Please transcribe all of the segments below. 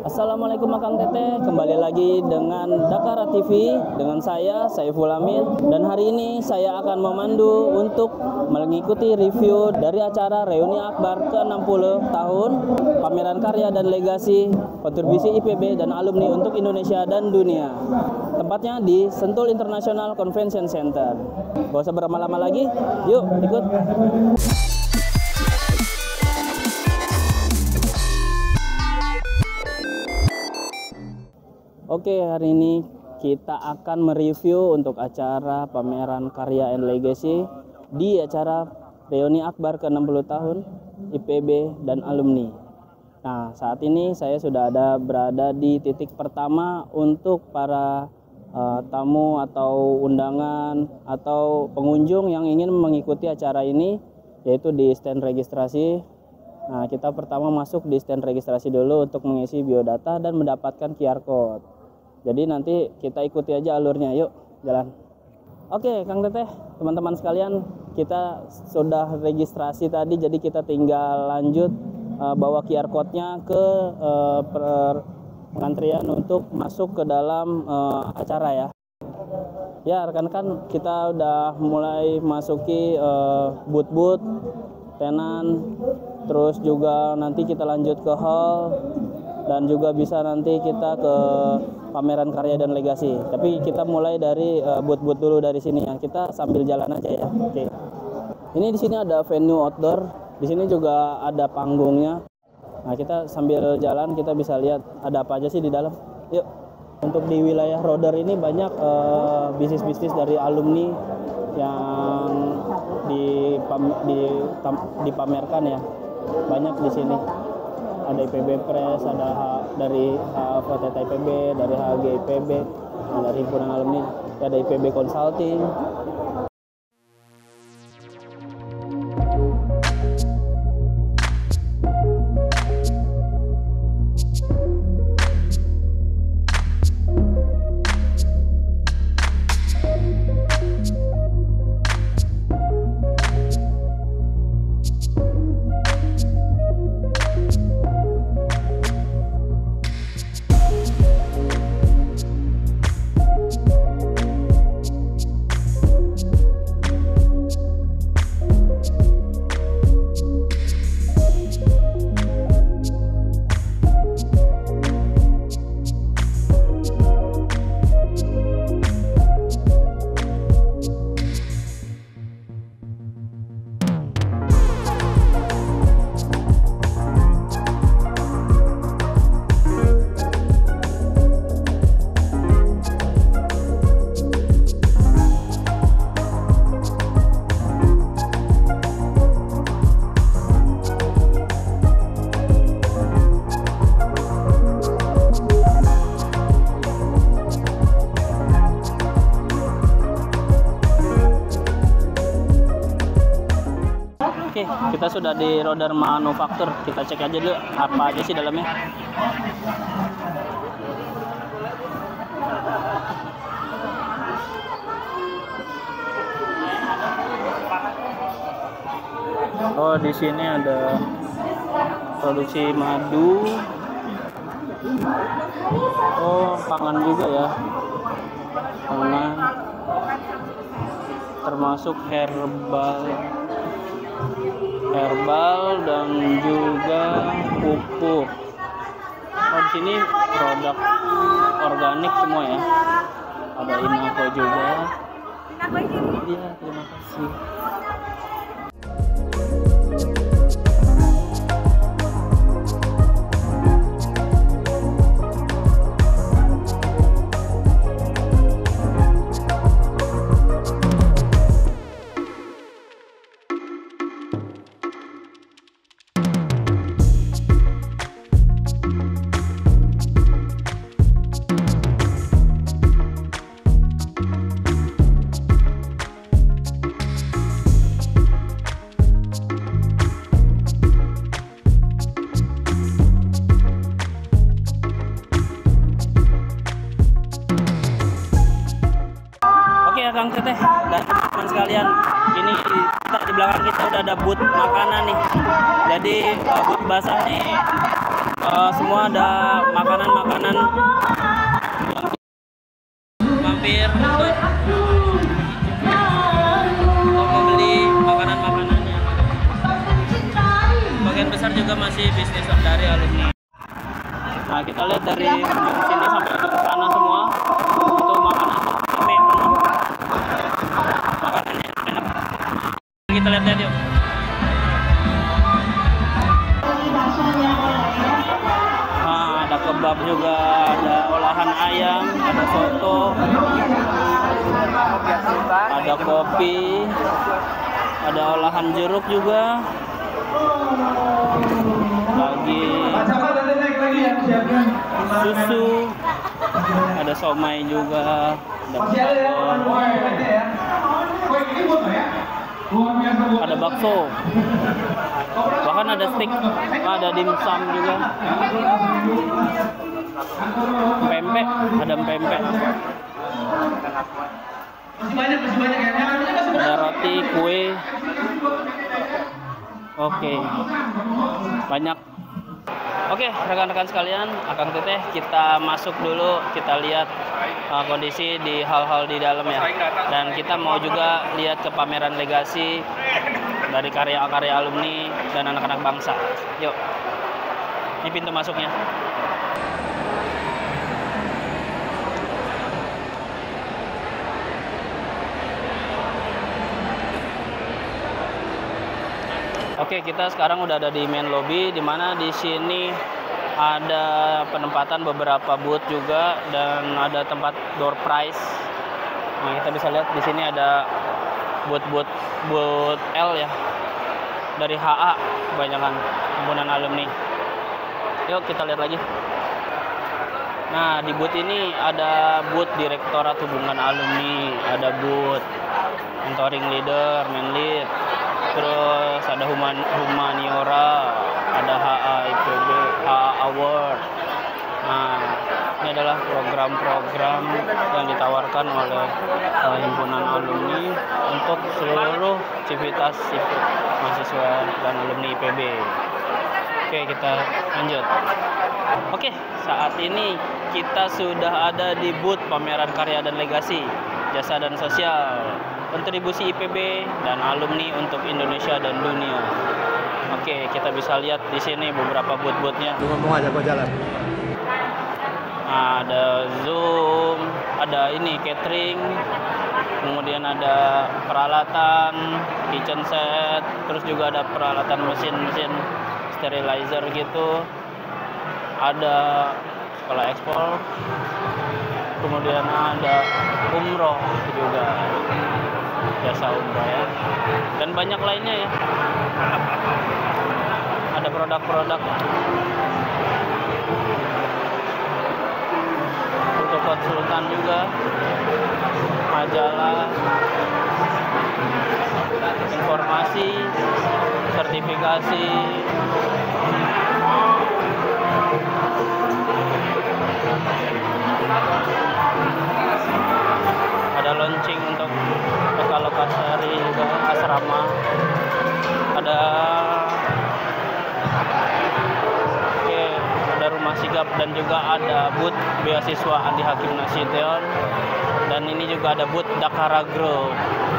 Assalamualaikum Akang Teteh, kembali lagi dengan Dakara TV dengan saya Saiful Amin, dan hari ini saya akan memandu untuk mengikuti review dari acara Reuni Akbar ke-60 tahun Pameran Karya dan Legasi Kontribusi IPB dan Alumni untuk Indonesia dan Dunia. Tempatnya di Sentul International Convention Center. Gak usah berlama-lama lagi, yuk ikut. Oke, hari ini kita akan mereview untuk acara Pameran Karya and Legacy di acara Reuni Akbar ke-60 tahun IPB dan Alumni. Nah, saat ini saya sudah berada di titik pertama untuk para tamu atau undangan atau pengunjung yang ingin mengikuti acara ini, yaitu di stand registrasi. Nah, kita pertama masuk di stand registrasi dulu untuk mengisi biodata dan mendapatkan QR Code. Jadi nanti kita ikuti aja alurnya, yuk jalan. Oke, Kang Teteh, teman-teman sekalian, kita sudah registrasi tadi, jadi kita tinggal lanjut bawa QR Code-nya ke pengantrian untuk masuk ke dalam acara ya. Ya, rekan-rekan, kita udah mulai masuki booth-booth, tenan, terus juga nanti kita lanjut ke hall, dan juga bisa nanti kita ke Pameran Karya dan Legasi. Tapi kita mulai dari booth-booth dulu dari sini ya. Kita sambil jalan aja ya. Oke. Ini di sini ada venue outdoor. Di sini juga ada panggungnya. Nah, kita sambil jalan kita bisa lihat ada apa aja sih di dalam. Yuk. Untuk di wilayah Roder ini banyak bisnis-bisnis dari alumni yang dipamerkan ya. Banyak di sini. Ada IPB Press, ada dari HFTT IPB, dari HG IPB, dari himpunan alumni, ada IPB Consulting. Oke, kita sudah di Roder Manufaktur. Kita cek aja dulu apa aja sih dalamnya. Oh, di sini ada produksi madu. Oh, pangan juga ya. Pangan. Termasuk herbal dan juga pupuk. Oh, di sini produk organik semua ya. Ada Inako juga. Iya, terima kasih. Kang Teteh dan teman-teman sekalian, ini kita di belakang kita udah ada booth makanan nih. Jadi booth basah nih semua ada makanan-makanan mampir untuk membeli makanan-makanannya. Bagian besar juga masih bisnis dari alumni. Nah, kita lihat dari sini sampai ke sana semua itu makanan penuh, makanannya enak. Kita lihat yuk. Nah, ada kebab juga, ada olahan ayam, ada soto, ada kopi, ada olahan jeruk juga, lagi susu, ada somai juga, ada bakso, bahkan ada steak, ada dimsum juga, pempek, ada pempek, ada roti, kue. Oke, banyak. Oke, rekan-rekan sekalian, Akang Teteh, kita masuk dulu, kita lihat kondisi di hal-hal di dalam ya. Dan kita mau juga lihat ke pameran legasi dari karya-karya alumni dan anak-anak bangsa. Yuk, ini pintu masuknya. Oke, kita sekarang udah ada di main lobby, di mana di sini ada penempatan beberapa booth juga dan ada tempat door prize. Nah, kita bisa lihat di sini ada booth L ya, dari HA kebanyakan himpunan alumni. Yuk kita lihat lagi. Nah, di booth ini ada booth Direktorat Hubungan Alumni, ada booth mentoring leader, menlead, terus ada humaniora, ada HA IPB, HA Award. Nah, ini adalah program-program yang ditawarkan oleh himpunan alumni untuk seluruh civitas mahasiswa dan alumni IPB. Oke, kita lanjut. Oke, saat ini kita sudah ada di booth pameran karya dan legasi, jasa dan sosial, kontribusi IPB dan alumni untuk Indonesia dan dunia. Oke, kita bisa lihat di sini beberapa booth-boothnya. Ngomong aja kok jalan. Ada Zoom, ada ini catering, kemudian ada peralatan kitchen set, terus juga ada peralatan mesin sterilizer gitu, ada sekolah ekspor, kemudian ada umroh juga, jasa umroh ya, dan banyak lainnya ya. Ada produk-produk untuk konsultan juga, majalah, informasi, sertifikasi, ada launching untuk lokasi juga, asrama, ada rumah sigap, dan juga ada booth beasiswa Andi Hakim Nasution, dan ini juga ada booth Dakara Group.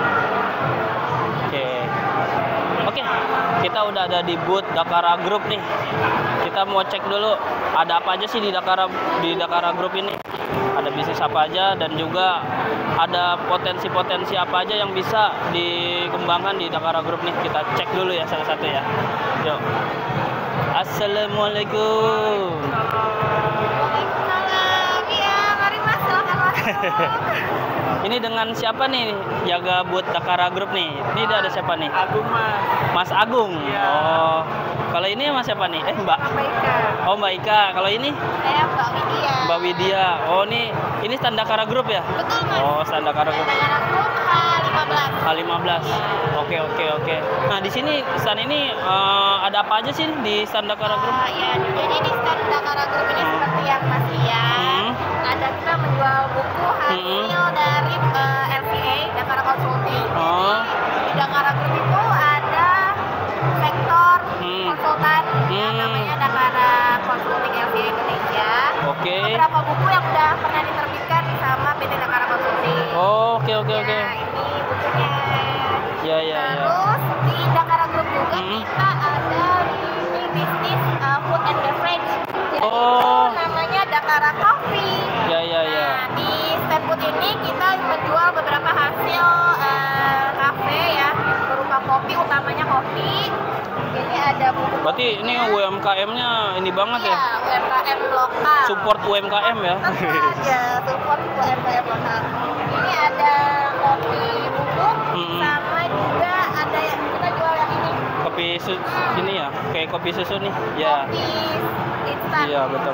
Oke, kita udah ada di booth Dakara Group nih. Kita mau cek dulu ada apa aja sih di Dakara Group ini. Ada bisnis apa aja, dan juga ada potensi-potensi apa aja yang bisa dikembangkan di Dakara Group nih. Kita cek dulu ya satu-satu ya. Yuk. Assalamualaikum. Waalaikumsalam. Ya, mari Mas, silakan masuk. Ini dengan siapa nih jaga booth Dakara Group nih? Ini ada siapa nih? Agung, Mas. Mas Agung. Iya. Oh. Kalau ini Mas siapa nih? Mbak. Mbak Ika. Oh, Mbak Ika. Kalau ini? Saya Mbak Widya. Mbak Widya. Oh, ini stand Dakara Group ya? Betul, Mas. Oh, stand Dakara Group. Dakara Group H15. H15. Oke. Nah, di sini stand ini ada apa aja sih di stand Dakara Group? Ya, jadi di stand Dakara Group ini seperti yang Mas lihat, ada kita menjual buku hasil dari LCA, Dakara Consulting. Jadi di Dakara Group itu ada sektor konsultan yang namanya Dakara Consulting. Oke. Beberapa buku yang udah pernah diterbitkan sama PT Dakara Consulting. Oh, oke. Nah, ini bukunya. Ya. Terus di Dakara Group juga kita ada di bisnis food and beverage. Jadi itu namanya Dakara Coffee. Ya. Nah, di stand food ini kita menjual beberapa hasil kafe ya, berupa kopi, utamanya kopi. Ini ada buku. Berarti ini UMKM-nya ini banget ya? Iya, UMKM lokal. Support UMKM ya? Tentu aja, support UMKM lokal. Ini ada kopi bubuk, sama juga ada yang kita jual yang ini. Kopi ini ya, kayak kopi susu nih. Ya. Kopi instan. Iya, betul.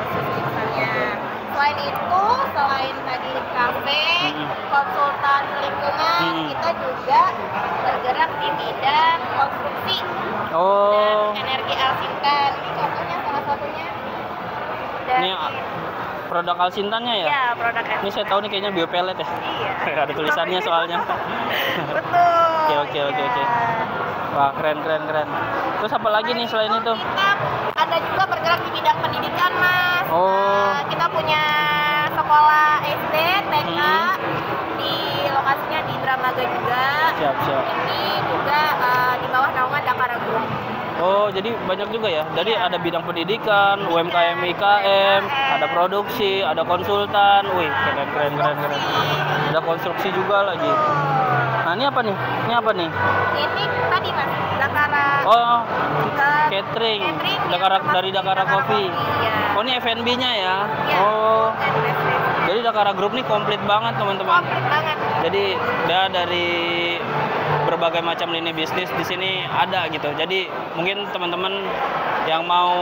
Selain itu, selain tadi kafe, konsultan lingkungan, kita juga bergerak di bidang konstruksi dan energi Alsintan. Ini contohnya salah satunya. Ini produk Alsintannya ya? Iya, produk Alsintan. Ini saya tahu nih kayaknya biopelet ya? Iya. Ada tulisannya soalnya. Betul. Oke. Wah, keren. Terus apa lagi nih selain itu? Kita ada juga bergerak di bidang pendidikan, Mas. Kita punya sekolah SD, TK di lokasinya di Dramaga juga. Siap. Ini juga di bawah naungan Dakara Group. Oh, jadi banyak juga ya. Jadi ada bidang pendidikan, UMKM, IKM, ada produksi, ada konsultan. Wih, keren. Ada konstruksi juga lagi. Nah, ini apa nih? Ini tadi, Mas, Dakara. Catering. Dakara Dari Dakara Coffee. Iya. Oh, ini F&B-nya ya? Iya. Jadi Dakara Group nih komplit banget, teman-teman. Komplit banget. Jadi dari berbagai macam lini bisnis di sini ada gitu. Jadi mungkin teman-teman yang mau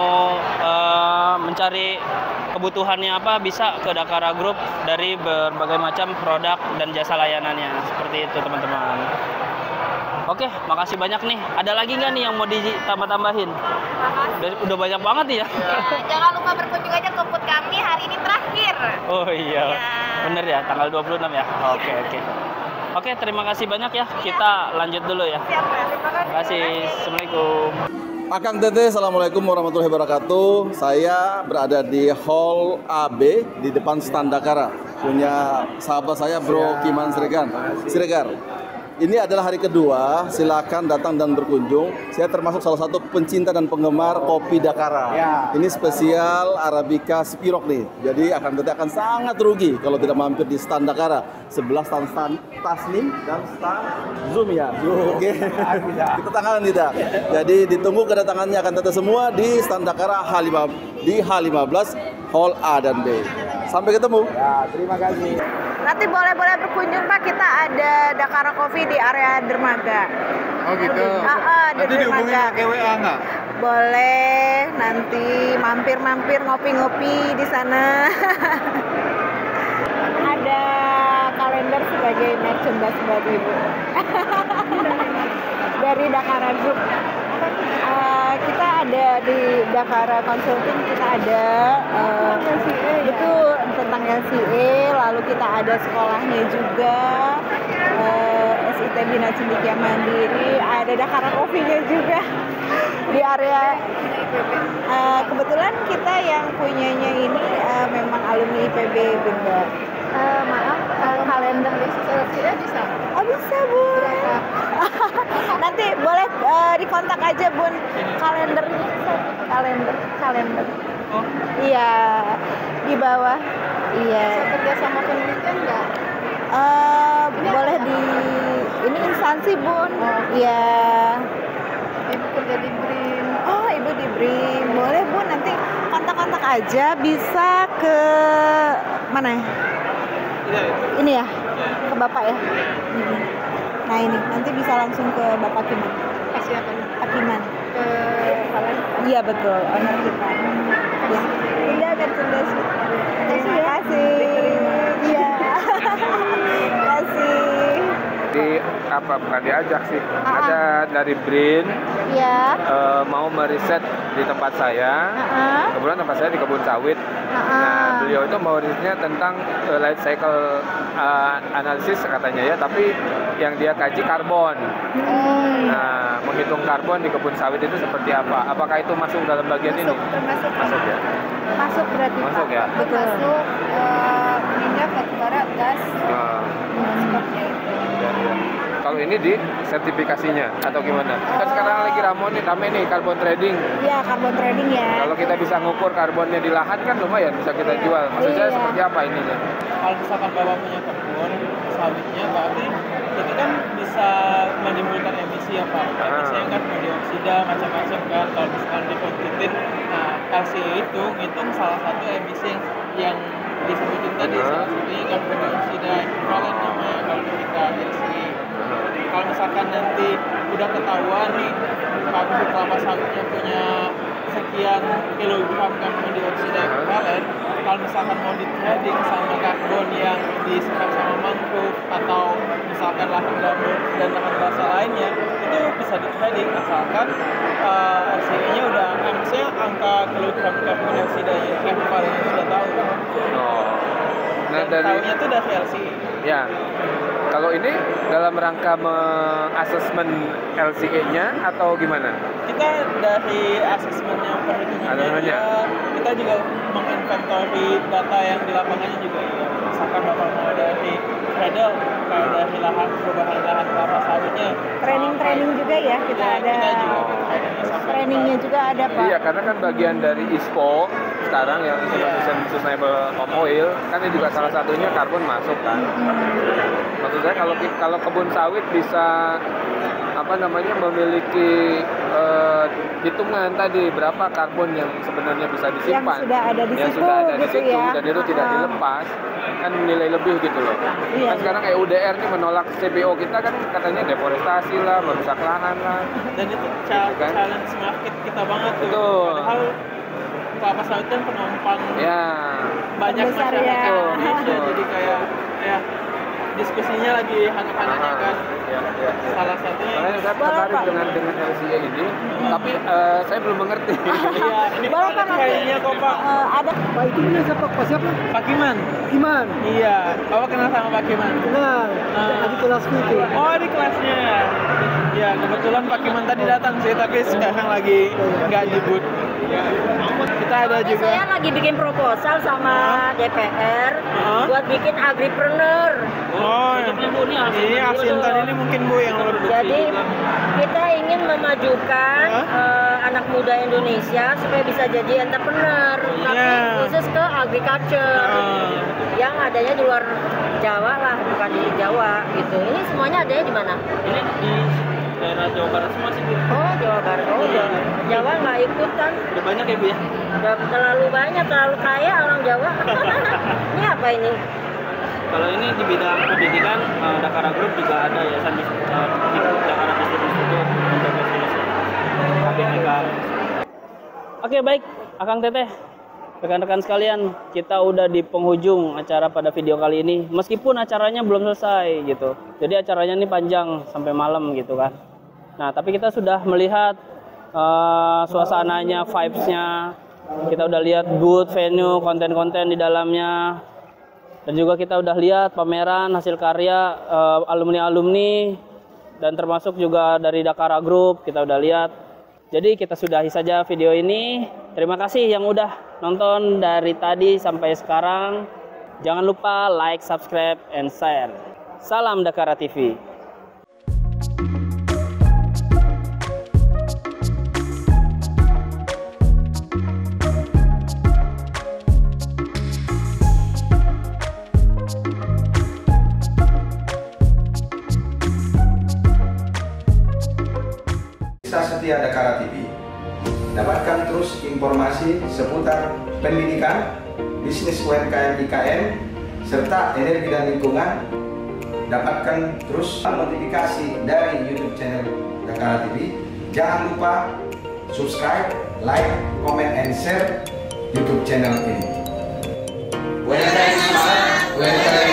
mencari kebutuhannya apa bisa ke Dakara Group dari berbagai macam produk dan jasa layanannya. Seperti itu, teman-teman. Oke, makasih banyak nih. Ada lagi nggak nih yang mau ditambah-tambahin? Udah banyak banget ya. Jangan lupa berkunjung aja ke food kami, hari ini terakhir. Oh iya. Bener ya, tanggal 26 ya. Oke, terima kasih banyak ya. Kita lanjut dulu ya. Siap, Mas. Terima kasih. Assalamualaikum. Akang Tete, Assalamualaikum warahmatullahi wabarakatuh. Saya berada di Hall AB di depan stand Dakara. Punya sahabat saya Bro Kiman Siregar. Ini adalah hari kedua, silakan datang dan berkunjung. Saya termasuk salah satu pencinta dan penggemar kopi Dakara. Ini spesial Arabica Spirok nih. Jadi akan sangat rugi kalau tidak mampir di stand Dakara. Sebelah stand Tasnim dan stand Zoom ya. Oke. Kita tangan tidak. Jadi ditunggu kedatangannya akan tetap semua di stand Dakara di H15 Hall A dan B. Sampai ketemu. Ya, terima kasih. Nanti boleh berkunjung, Pak. Kita ada Dakara Coffee di area Dermaga. Oh gitu. Nanti dihubungin pakai WA nggak? Boleh, nanti mampir-mampir ngopi-ngopi di sana. Ada kalender sebagai merchandise buat Ibu. Dari Dakara Group. Kita ada di Dakara Consulting, kita ada betul tentang LCA, lalu kita ada sekolahnya juga, SIT Bina Cendekia Mandiri, ada Dakara Coffee-nya juga di area. Kebetulan kita yang punyanya ini memang alumni IPB Bunda. Maaf, kalender LCA bisa? Oh bisa, Bu. Nanti boleh dikontak aja, Bun. Kalendernya, kalender. Oh. Iya, di bawah. Iya. Bisa kerja sama penelitian nggak? Boleh di ini instansi, Bun. Iya. Ibu kerja di BRIN. Oh, Ibu di BRIN. Boleh, Bun. Nanti kontak-kontak aja. Bisa ke mana ya? Ini ya? Ke Bapak ya? Nah ini, nanti bisa langsung ke Bapak Kiman. Siapa nih? Pak Kiman. Ke kalian? Iya betul, owner kita. Ya. Udah merchandise. Terima kasih. Iya. Terima kasih. Bukan diajak sih. Ada dari BRIN Iya. mau meriset di tempat saya. Kebetulan tempat saya di kebun sawit. Nah, beliau itu mauridnya tentang life cycle analisis katanya ya, tapi yang dia kaji karbon. Nah, menghitung karbon di kebun sawit itu seperti apa? Apakah itu masuk dalam bagian ini? Masuk ya. Masuk berarti Masuk Pak. ya. Betul. Masuk minyak, batu bara, gas, seperti itu. Ya. Kalau ini di sertifikasinya atau gimana? Kan sekarang lagi rame nih karbon trading. Iya, karbon trading ya. Kalau kita bisa ngukur karbonnya di lahan kan lumayan bisa kita jual. Maksud saya Iya. seperti apa ininya? Kalau misalkan Bapak punya kebun sawitnya, berarti itu kan bisa menimbulkan emisi ya Pak. Emisi yang kan dioksida macam-macam kan. Kalau misalkan dikontributin, nah LCE itu ngitung salah satu emisi yang disebutin tadi, salah satunya karbon dioksida ekvivalen namanya kalau kita LCE. Kalau misalkan nanti udah ketahuan nih pabrik kelapa sawitnya punya sekian kilogram karbon dioksida ekvivalen, kalau misalkan mau di trading sama karbon yang diserap sama mangrove atau misalkan lahan gambut dan lahan basah lainnya, itu bisa di trading asalkan RCE-nya udah, maksudnya angka kilogram karbon dioksida ekvivalennya sudah tahu. Nah, Dan dari tahunya itu dari LCE. ya. Kalau ini dalam rangka mengasesmen LCE-nya atau gimana? Kita dari asesmennya perhitungannya juga, kita juga menginventory data yang di lapangannya juga ya. Misalkan Bapak mau dari cradle, kayak dari lahan perubahan lahan kelapa sawitnya. Training juga ya, kita ada. Kita juga trainingnya sampai Trainingnya juga ada Pak. Iya, karena kan bagian dari ISPO sekarang yang Indonesian Sustainable Palm Oil kan ini juga salah satunya karbon masuk kan. Maksud saya kalau kebun sawit bisa memiliki hitungan tadi berapa karbon yang sebenarnya bisa disimpan, Yang sudah ada di situ, gitu situ ya. dan itu tidak dilepas, kan nilai lebih gitu loh. Iya. Kan sekarang EUDR nih menolak CBO kita kan katanya deforestasi lah, merusak lahan lah. dan itu kan? challenge market kita banget tuh. Betul. Padahal kelapa sawit kan penumpang Ya. banyak Terbesar masyarakat ya. Indonesia, Betul. jadi kayak ya diskusinya lagi hangat-hangatnya kan. Ya. Salah satunya Makanya saya tertarik dengan LCE ini, tapi saya belum mengerti. iya, ini Boleh, ada Pak, kayaknya kok Pak. Ada. Pak itu punya siapa? Pak siapa? Pak Kiman. Iman. Iya, Bapak kenal sama Pak Kiman? Nah, di kelasku itu. Oh, di kelasnya. Ya, kebetulan Pak Kiman tadi datang sih, tapi sekarang lagi nggak di booth. Kita ada juga. Saya lagi bikin proposal sama DPR buat bikin agripreneur. Oh, ini Asintan ini mungkin Bu yang lebih. Jadi kita ingin memajukan anak muda Indonesia supaya bisa jadi entrepreneur, tapi khusus ke agriculture yang adanya di luar Jawa lah, bukan di Jawa gitu. Ini semuanya adanya di mana? Ini di daerah Jawa Barat semua sih Bu. Oh, Jawa Barat. Oh, Jawa nggak ikut kan? Udah banyak ya Bu ya? Udah terlalu banyak, terlalu kaya orang Jawa. Ini apa ini? Kalau ini di bidang pendidikan, Dakara Group juga ada yayasan Dakara Business Institute untuk bisnis KBIK. Oke baik, Akang Teteh, rekan-rekan sekalian, kita udah di penghujung acara pada video kali ini. Meskipun acaranya belum selesai gitu, jadi acaranya ini panjang sampai malam gitu kan. Nah tapi kita sudah melihat suasananya, vibes-nya. Kita udah lihat booth, venue, konten-konten di dalamnya. Dan juga kita udah lihat pameran hasil karya alumni-alumni dan termasuk juga dari Dakara Group kita udah lihat. Jadi kita sudahi saja video ini. Terima kasih yang udah nonton dari tadi sampai sekarang. Jangan lupa like, subscribe, and share. Salam Dakara TV. Setia Dakara TV. Dapatkan terus informasi seputar pendidikan, bisnis UMKM IKN, serta energi dan lingkungan. Dapatkan terus notifikasi dari YouTube channel Dakara TV. Jangan lupa subscribe, like, comment, and share YouTube channel ini.